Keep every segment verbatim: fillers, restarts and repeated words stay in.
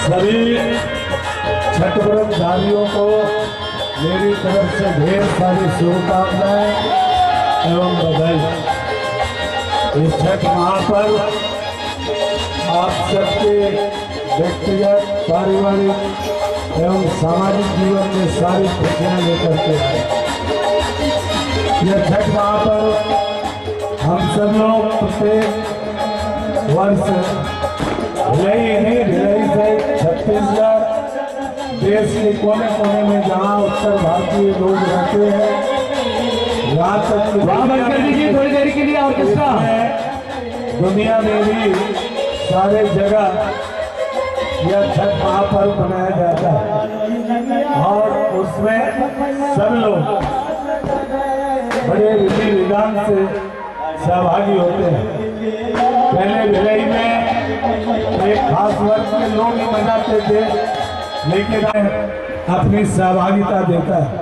सभी छठ व्रतधारियों को मेरी तरफ से ढेर सारी शुभकामनाएं एवं बधाई। इस छठ महापर्व आप सबके व्यक्तिगत, पारिवारिक एवं सामाजिक जीवन में सारी खुशियां लेकर के आए। यह छठ महापर्व हम सब लोग प्रत्येक वर्ष भिलाई नहीं भिलाई से छत्तीसगढ़ देश के कोने कोने में जहाँ उत्तर भारतीय लोग रहते हैं, यहाँ तक थोड़ी देर के लिए ऑर्केस्ट्रा दुनिया में भी सारे जगह यह छठ महापर्व मनाया जाता है और उसमें सब लोग बड़े विधि विधान से सहभागी होते हैं। पहले भिलाई में एक खास वर्ग के लोग ही मनाते थे, लेकिन अपनी सहभागिता देता है।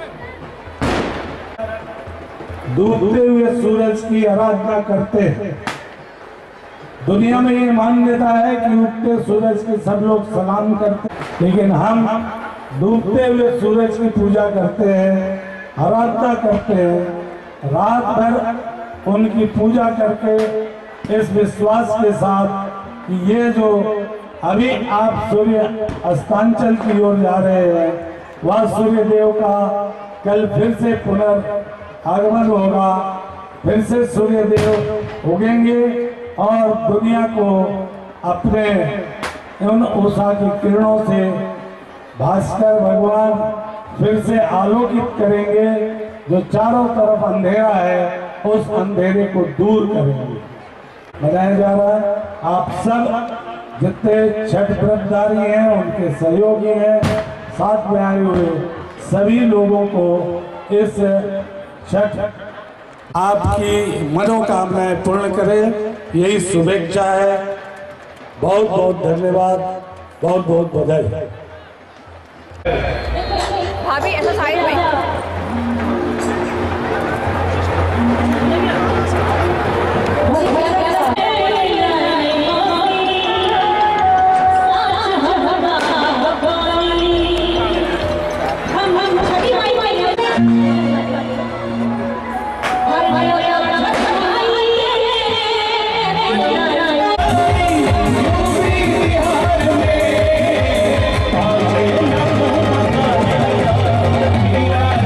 डूबते हुए सूरज की आराधना करते हैं। दुनिया में ये मान्यता है कि उगते सूरज के सब लोग सलाम करते हैं, लेकिन हम डूबते हुए सूरज की पूजा करते हैं, आराधना करते हैं। रात भर उनकी पूजा करके इस विश्वास के साथ कि ये जो अभी आप सूर्य अस्तांचल की ओर जा रहे हैं, वह सूर्य देव का कल फिर से पुनर्आगमन होगा, फिर से सूर्य देव उगेंगे और दुनिया को अपने उन उषा की किरणों से भास्कर भगवान फिर से आलोकित करेंगे। जो चारों तरफ अंधेरा है, उस अंधेरे को दूर करेंगे। मनाया जा रहा है। आप सब जितने छठ व्रतधारी हैं, उनके सहयोगी हैं, साथ में आए हुए सभी लोगों को इस छठ आपकी मनोकामनाएं पूर्ण करें, यही शुभेच्छा है। बहुत बहुत धन्यवाद, बहुत बहुत बधाई। भाभी ऐसा साइड में Yeah.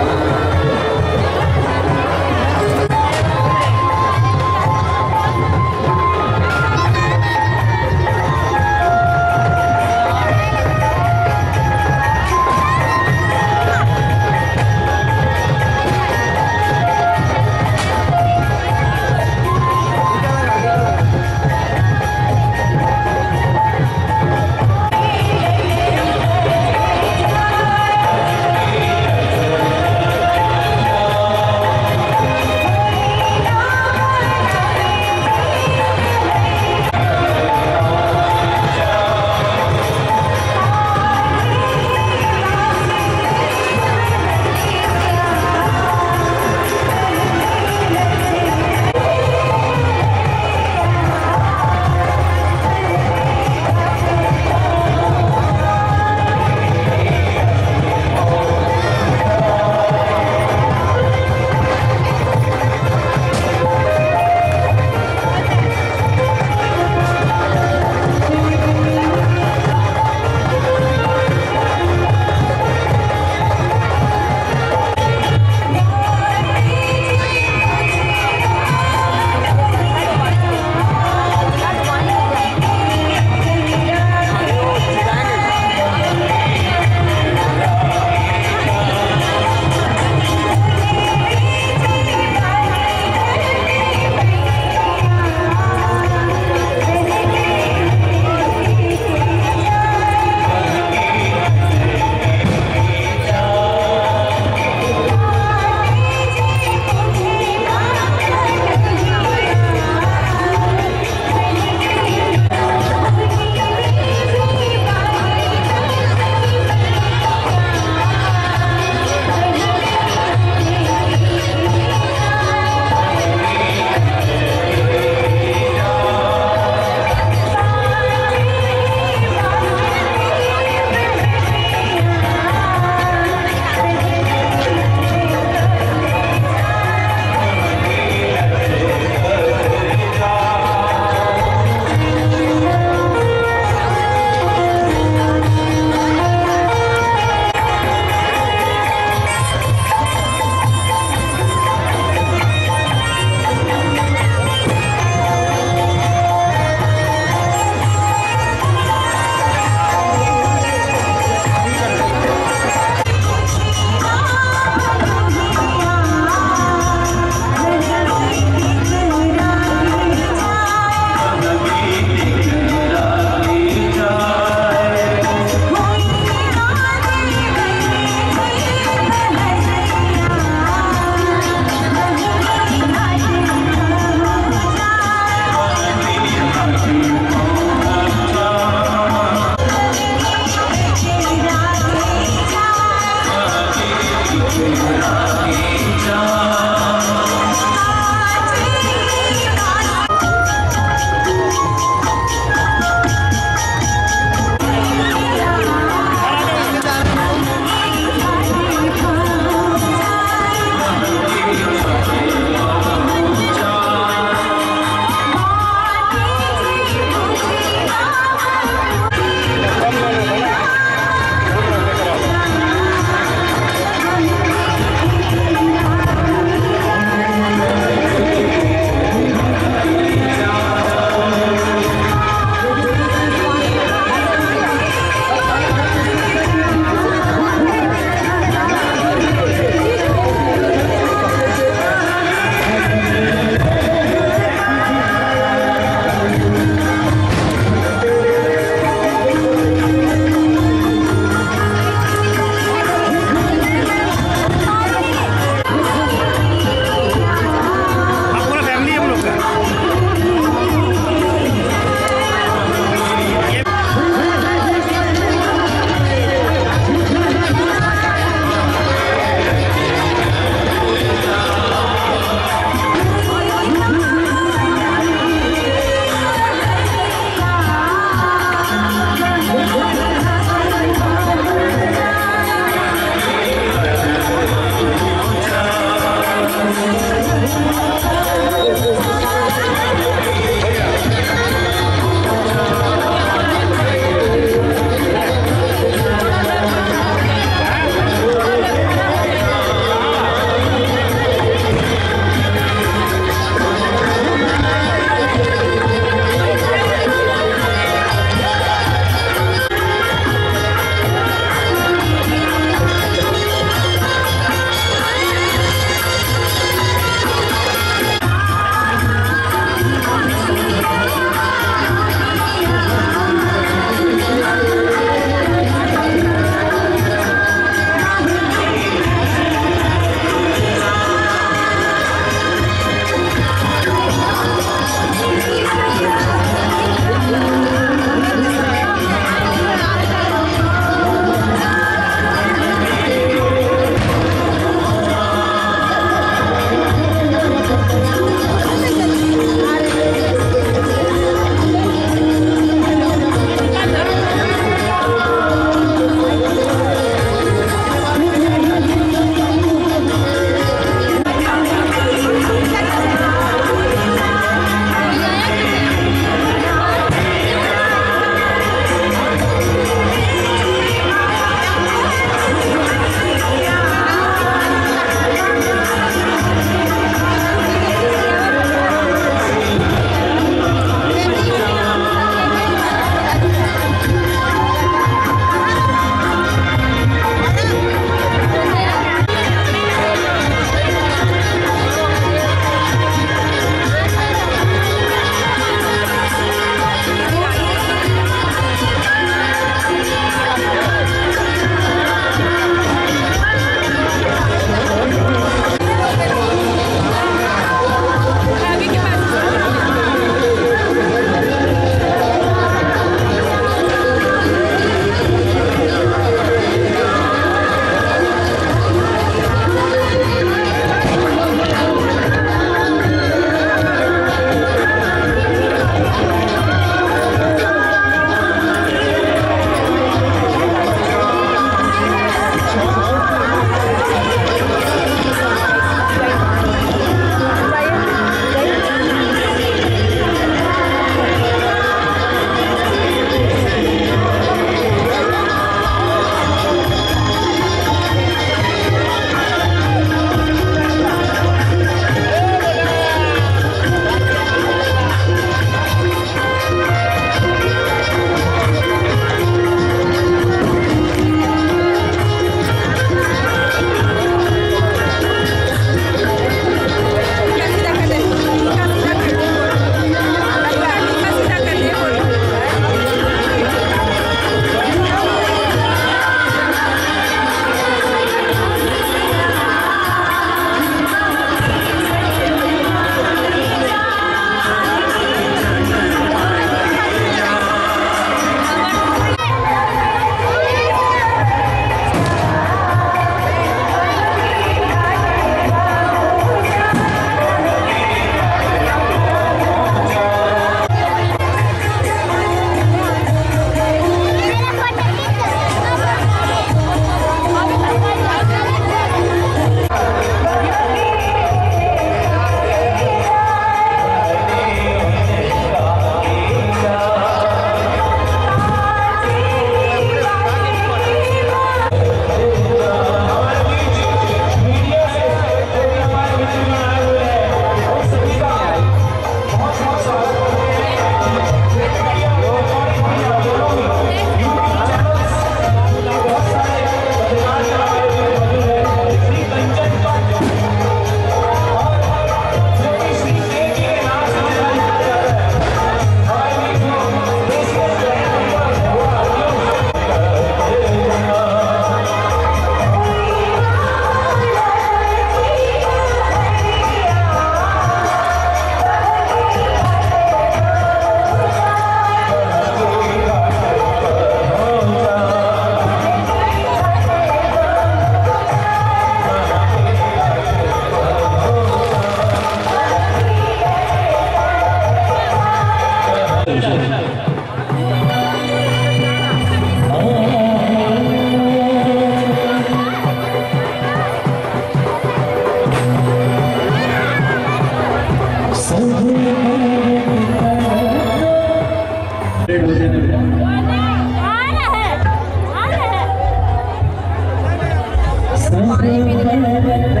पानी पीने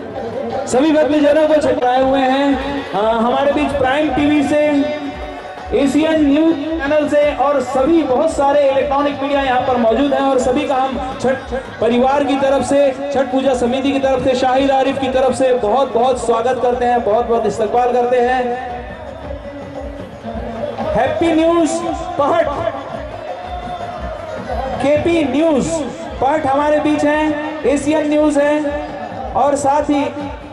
सभी भक्तजनों को छुपाए हुए हैं। आ, हमारे बीच प्राइम टीवी से एशियन न्यूज चैनल से और सभी बहुत सारे इलेक्ट्रॉनिक मीडिया यहाँ पर मौजूद हैं और सभी का हम छठ परिवार की तरफ से, छठ पूजा समिति की तरफ से, शाहिद आरिफ की तरफ से बहुत बहुत स्वागत करते हैं, बहुत बहुत इस्तकबाल करते हैं। हैप्पी न्यूज पहट, केपी न्यूज पहट हमारे बीच हैं, एशियन न्यूज है और साथ ही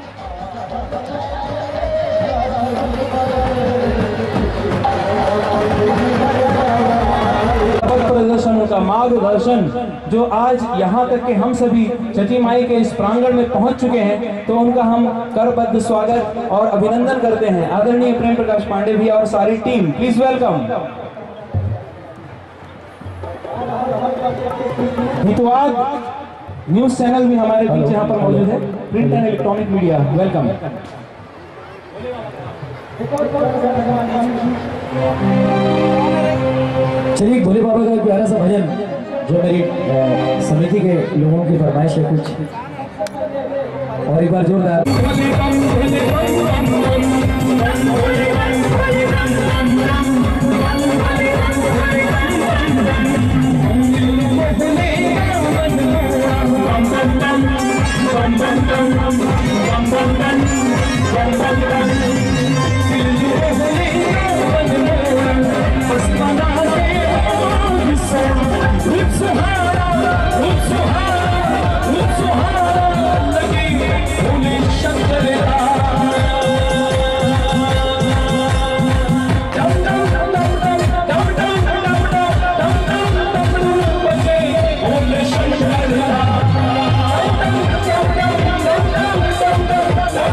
प्रदर्शन का मार्गदर्शन जो आज यहाँ तक के हम सभी छठी माई के इस प्रांगण में पहुंच चुके हैं, तो उनका हम करबद्ध स्वागत और अभिनंदन करते हैं। आदरणीय प्रेम प्रकाश पांडे भैया और सारी team, please welcome. Hitavada news channel भी हमारे बीच यहाँ पर मौजूद है, print and electronic media, welcome. चलिए भोले बाबा का एक प्यारा सा भजन जो मेरी समिति के लोगों की फरमाइश है कुछ, और एक बार जोरदार। Shut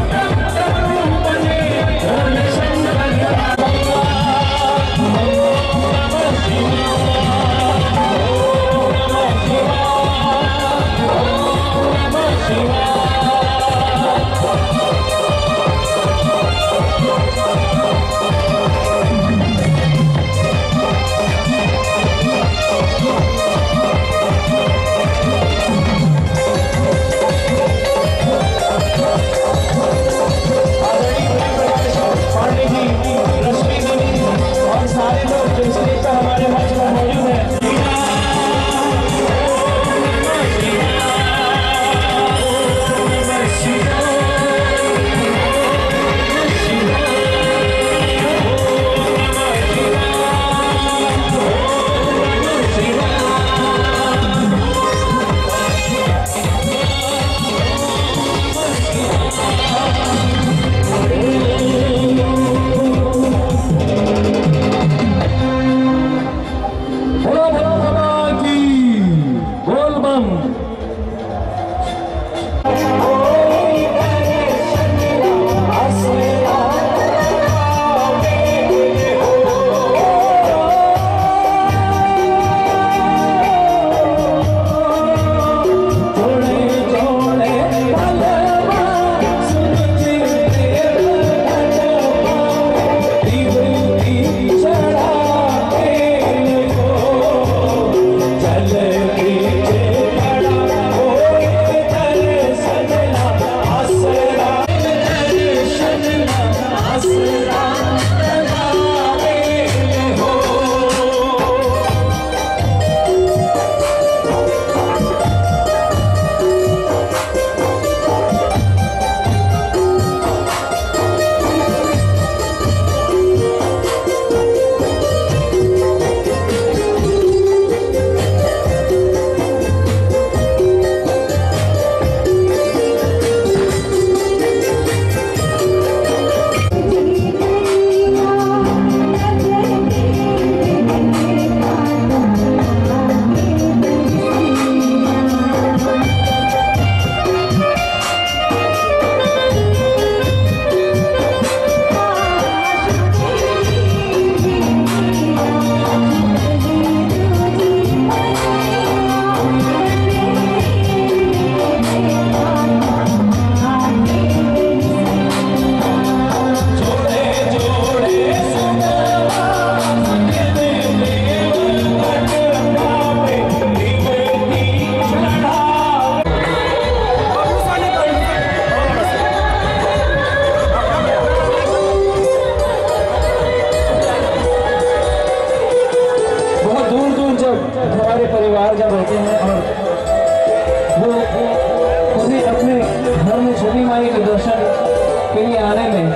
सभी के दर्शन के लिए आने में।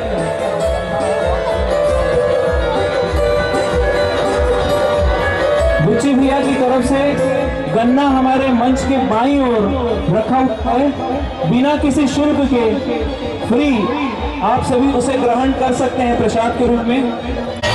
बुच्ची भैया की तरफ से गन्ना हमारे मंच के बाईं ओर रखा हुआ है, बिना किसी शुल्क के फ्री आप सभी उसे ग्रहण कर सकते हैं प्रसाद के रूप में।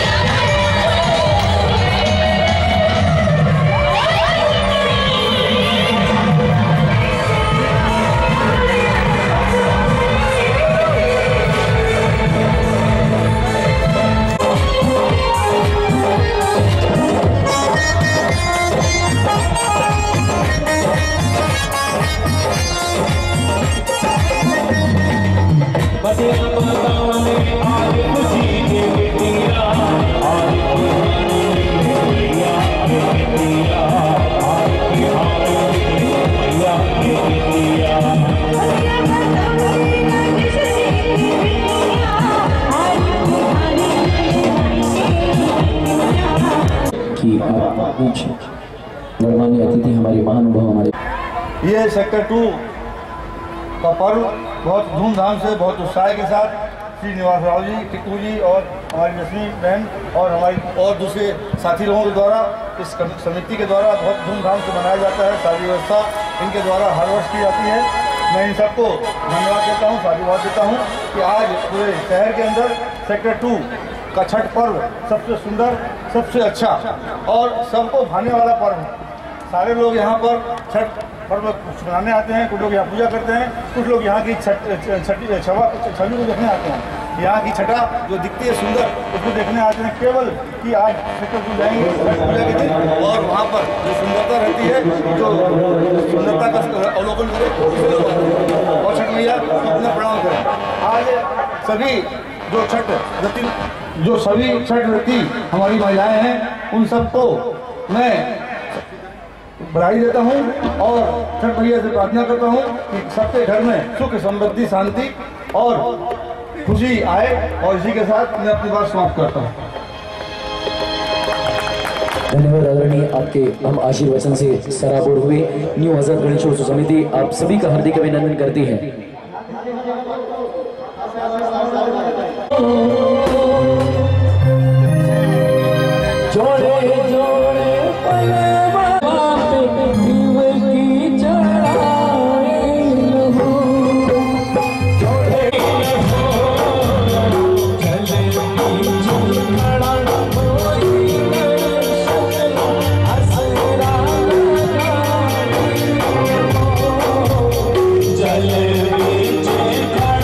कि आप कुछ गणमान्य अतिथि हमारे महानुभाव हमारे ये सेक्टर टू का पर्व बहुत धूमधाम से बहुत उत्साह के साथ श्री निवास राव जी, टिक्कू जी और हमारी रश्मि बहन और हमारी और दूसरे साथी लोगों के द्वारा इस समिति के द्वारा बहुत धूमधाम से मनाया जाता है। सारी व्यवस्था इनके द्वारा हर वर्ष की जाती है। मैं इन सबको धन्यवाद देता हूँ, साधुवाद देता हूँ कि आज पूरे शहर के अंदर सेक्टर टू का छठ पर्व सबसे सुंदर, सबसे अच्छा और सबको भाने वाला पर्व है। सारे लोग यहाँ पर छठ पर्व मनाने आते हैं, कुछ लोग यहाँ पूजा करते हैं, कुछ लोग यहाँ की छठ छठी छवा छवि को देखने आते हैं। यहाँ की छठा जो दिखती है सुंदर, उसको देखने आते हैं केवल कि आज सेक्टर टू जाएंगे पूजा के दिन और वहाँ पर जो सुंदरता रहती है, जो सुंदरता का अवलोकन करें और छठ मैया अपना प्रणाम करें। आज सभी जो छठ व्रती जो सभी छठ व्रती हमारी महिलाएं हैं, उन सबको मैं बधाई देता हूं और छठ मैया से प्रार्थना करता हूं कि सबके घर में सुख, समृद्धि, शांति और खुशी आए। और इसी के साथ मैं अपनी बात समाप्त करता हूं। धन्यवाद आदरणीय, आपके हम आशीर्वचन से सराबोर हुए न्यू आजाद गणेशोत्सव समिति आप सभी का हार्दिक अभिनंदन करती है। जोड़े जोड़े जल बीच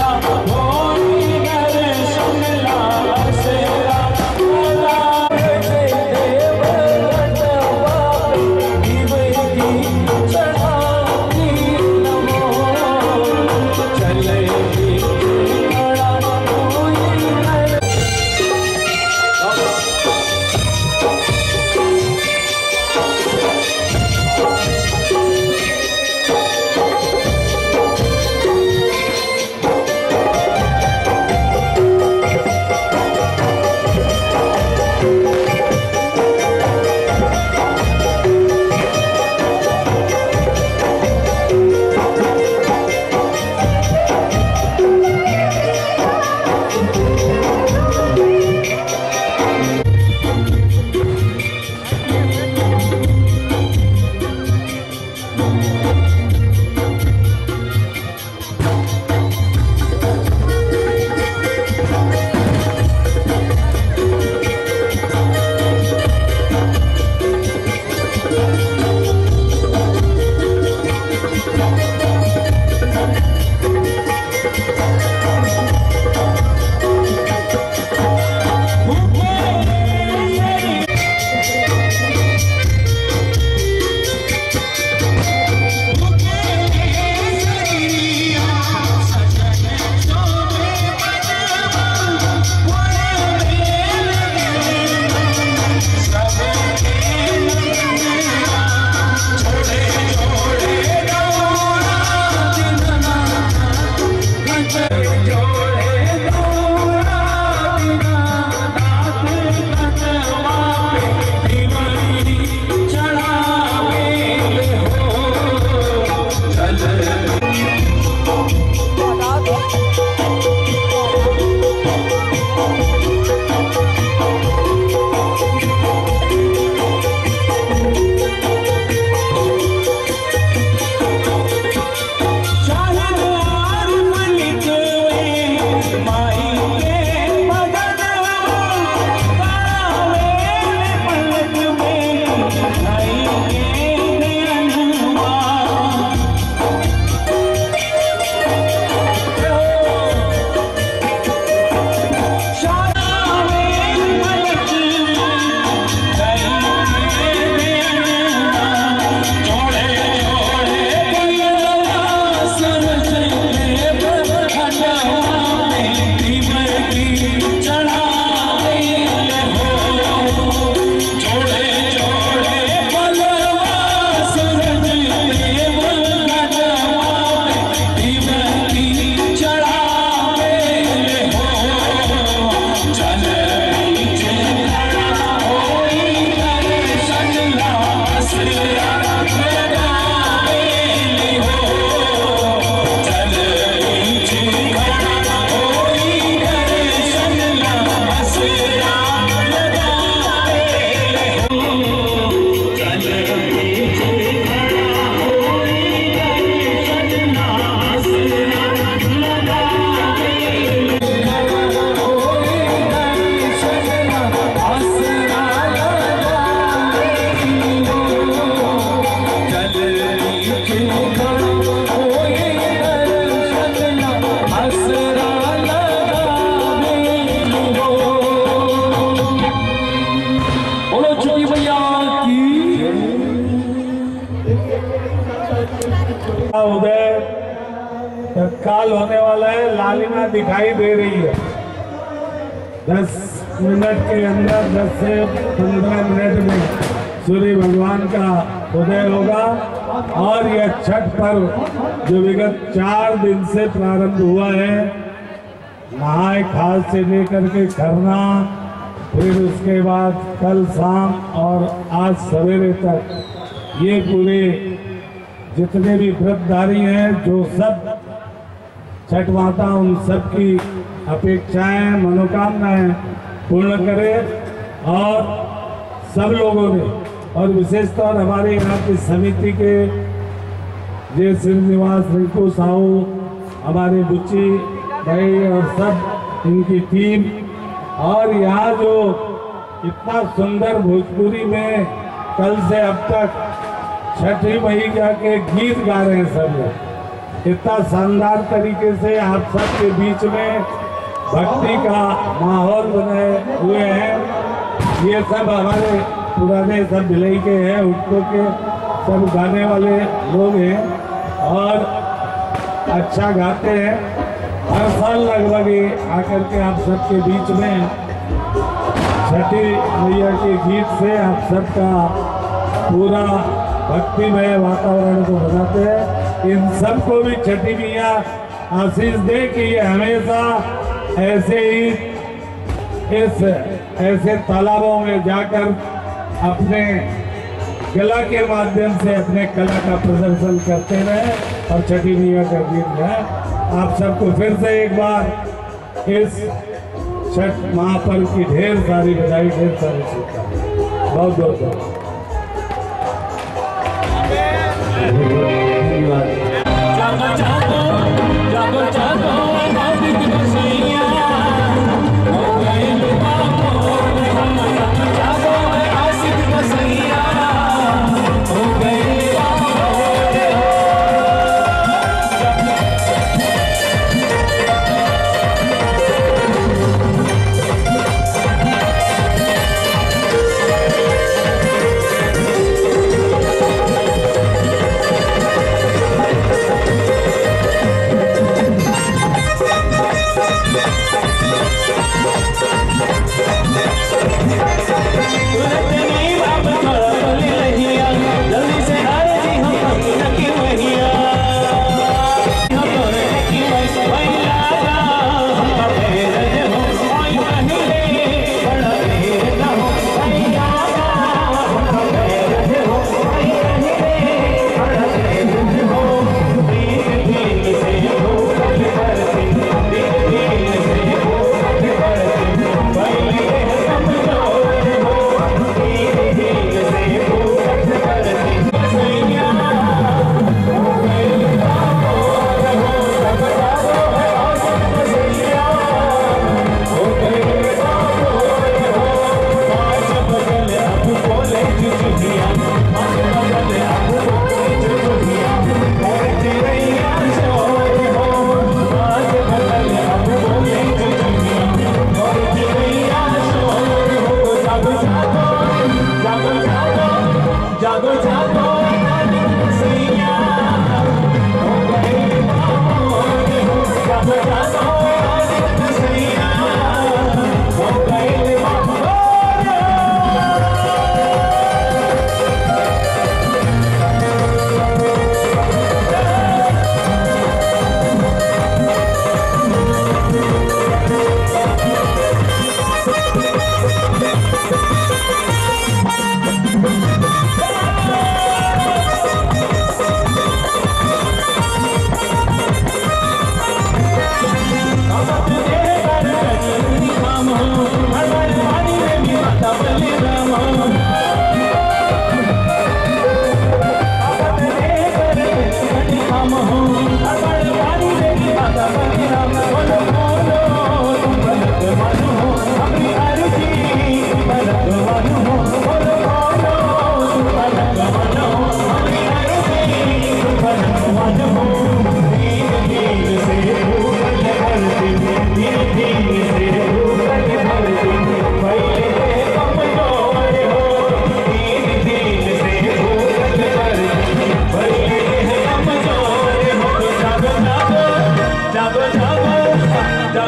साल होने वाला है। लालिमा दिखाई दे रही है। दस मिनट के अंदर दस से पंद्रह मिनट में सूर्य भगवान का उदय होगा और यह छठ पर्व जो विगत चार दिन से प्रारंभ हुआ है, नहाए खास से लेकर के खरना, फिर उसके बाद कल शाम और आज सवेरे तक ये पूरे जितने भी व्रतधारी हैं, जो सब छठ माता उन सब की अपेक्षाएं मनोकामनाएं पूर्ण करे और सब लोगों ने और विशेषतौर हमारे यहाँ की समिति के जय श्रीनिवास रिंकू साहू, हमारे बुच्ची भाई और सब इनकी टीम, और यहाँ जो इतना सुंदर भोजपुरी में कल से अब तक छठी मैया के गीत गा रहे हैं सब लोग, इतना शानदार तरीके से आप सबके बीच में भक्ति का माहौल बनाए हुए हैं। ये सब हमारे पुराने सब भिलाई के हैं, उठको के सब गाने वाले लोग हैं और अच्छा गाते हैं। हर साल लगभग आकर के आप सबके बीच में छठी मैया के गीत से आप सबका पूरा भक्तिमय वातावरण को बनाते हैं। इन सबको भी छठी मैया आशीष दे कि ये हमेशा ऐसे ही इस ऐसे तालाबों में जाकर अपने कला के माध्यम से अपने कला का प्रदर्शन करते रहे और छठी मैया का गीत गाए। आप सबको फिर से एक बार इस छठ महापर्व की ढेर सारी बधाई, ढेर सारी शुभकामनाएं। बहुत बहुत धन्यवाद।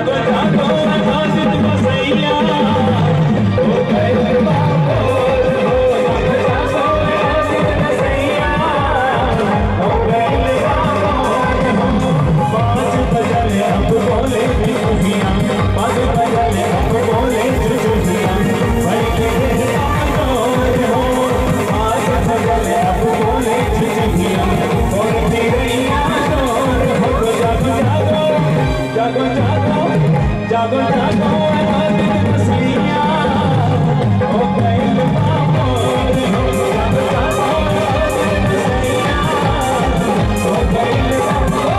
जागो जागो आदित बसैया हो गए बाबोर हो जागो जागो आदित बसैया हो गए बाबोर हो पाँच बजले अब बोले चुचुहिया पाँच बजले अब बोले चुचुहिया भाई के बाबोर हो पाँच बजले अब बोले चुचुहिया और तेरिया डोर हो जागो जागो जागो जागो जागो जागो आदित बसैया हो गए बाबोर हो जागो जागो आदित बसैया हो गए बाबोर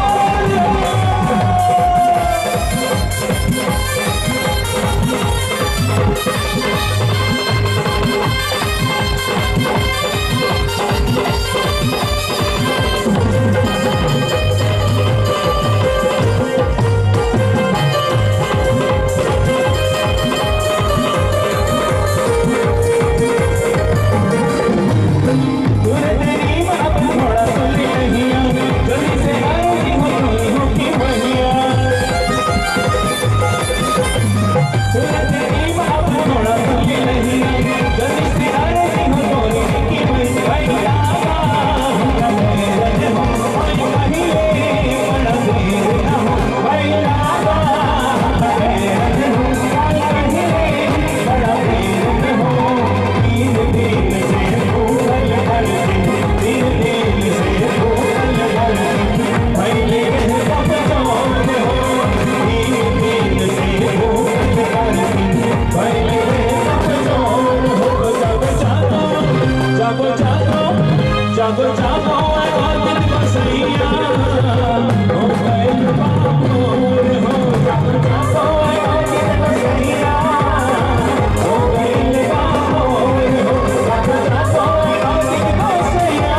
जागो जागो जागो जागो आदित बसैया हो गए बाबोर हो जागो जागो आदित बसैया हो गए बाबोर हो जागो जागो आदित बसैया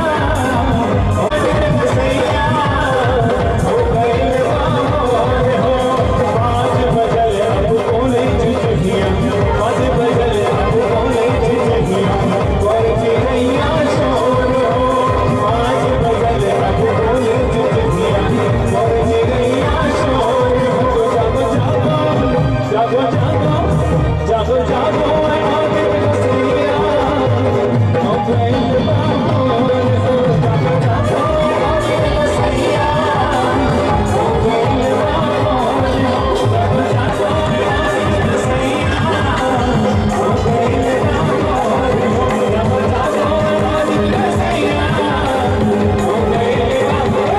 आदित बसैया हो गए बाबोर हो पाँच बजले अब बोले चुचुहिया पाँच बजले अब बोले चुचुहिया और चिड़ैया शोर हो पाँच बजले अब बोले चुचुहिया और चिड़ैया शोर हो जागो जागो जागो जागो जागो आदित बसैया हो गए बाबोर हो जागो जागो आदित बसैया हो गए बाबोर हो जागो जागो आदित बसैया हो गए बाबोर हो जागो जागो आदित बसैया हो गए बाबोर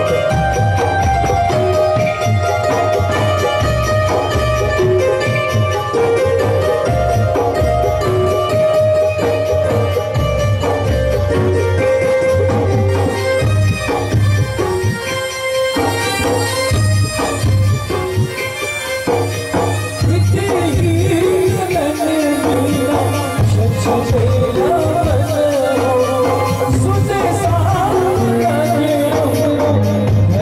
सुते साथ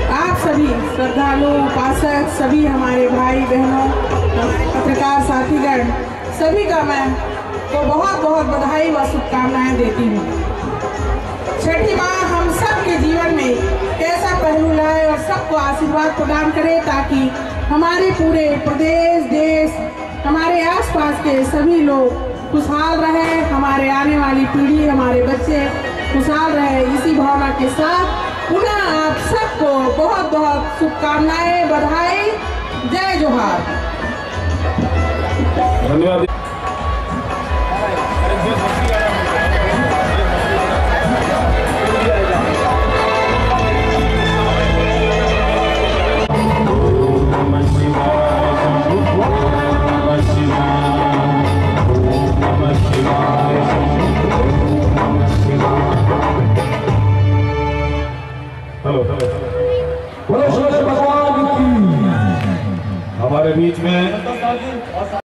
आप सभी श्रद्धालु, उपासक, सभी हमारे भाई बहनों, पत्रकार साथीगण, सभी का मैं तो बहुत बहुत बधाई व शुभकामनाएं देती हूँ। छठी माँ हम सब के जीवन में कैसा पहलू लाए और सबको आशीर्वाद प्रदान करे, ताकि हमारे पूरे प्रदेश, देश, हमारे आसपास के सभी लोग खुशहाल रहे, हमारे आने वाली पीढ़ी, हमारे बच्चे खुशहाल रहे। इसी भावना के साथ पुनः आप सबको बहुत बहुत शुभकामनाएं, बधाई, जय जोहार। धन्यवाद। हमारे बीच में